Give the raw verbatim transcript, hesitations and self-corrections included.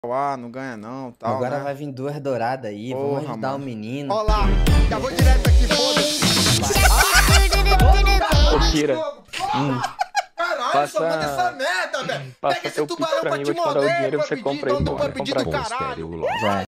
Ah, não ganha não, tal, Agora né? vai vir duas douradas aí, Porra, vamos ajudar mano. o menino. Ó lá, já vou direto aqui, foda-se. Ô, Kira. Hum. Caralho, Passa- só manda essa merda, velho. passa Pega esse teu Pix tubarão pra pra mim, te vou te mandar o morder, dinheiro e pra você pedir, compra aí, não pode pra pedir comprar do aí. caralho. Já.